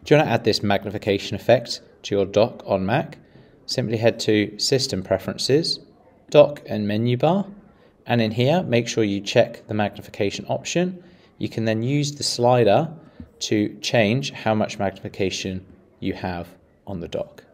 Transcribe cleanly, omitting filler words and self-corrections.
Do you want to add this magnification effect to your dock on Mac? Simply head to System Preferences, Dock and Menu Bar, and in here make sure you check the magnification option. You can then use the slider to change how much magnification you have on the dock.